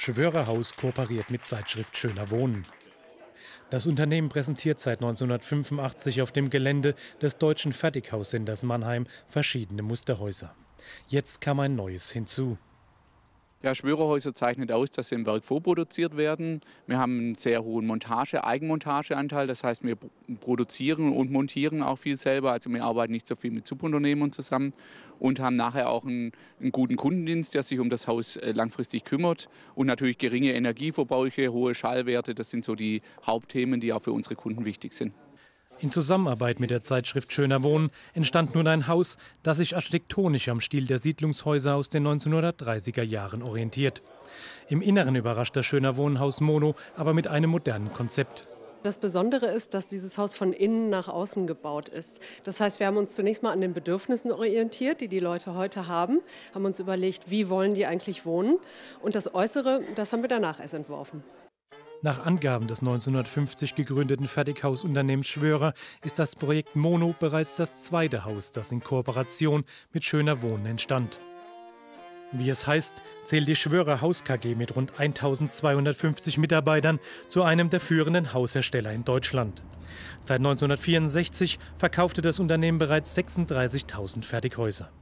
Schwörer-Haus kooperiert mit Zeitschrift Schöner Wohnen. Das Unternehmen präsentiert seit 1985 auf dem Gelände des deutschen Fertighaussenders Mannheim verschiedene Musterhäuser. Jetzt kam ein neues hinzu. Ja, Schwörerhäuser zeichnet aus, dass sie im Werk vorproduziert werden. Wir haben einen sehr hohen Eigenmontageanteil. Das heißt, wir produzieren und montieren auch viel selber. Also wir arbeiten nicht so viel mit Subunternehmern zusammen und haben nachher auch einen guten Kundendienst, der sich um das Haus langfristig kümmert. Und natürlich geringe Energieverbräuche, hohe Schallwerte. Das sind so die Hauptthemen, die auch für unsere Kunden wichtig sind. In Zusammenarbeit mit der Zeitschrift Schöner Wohnen entstand nun ein Haus, das sich architektonisch am Stil der Siedlungshäuser aus den 1930er Jahren orientiert. Im Inneren überrascht das Schöner Wohnhaus Mono aber mit einem modernen Konzept. Das Besondere ist, dass dieses Haus von innen nach außen gebaut ist. Das heißt, wir haben uns zunächst mal an den Bedürfnissen orientiert, die die Leute heute haben, haben uns überlegt, wie wollen die eigentlich wohnen. Und das Äußere, das haben wir danach erst entworfen. Nach Angaben des 1950 gegründeten Fertighausunternehmens Schwörer ist das Projekt Mono bereits das zweite Haus, das in Kooperation mit Schöner Wohnen entstand. Wie es heißt, zählt die Schwörer Haus KG mit rund 1250 Mitarbeitern zu einem der führenden Haushersteller in Deutschland. Seit 1964 verkaufte das Unternehmen bereits 36.000 Fertighäuser.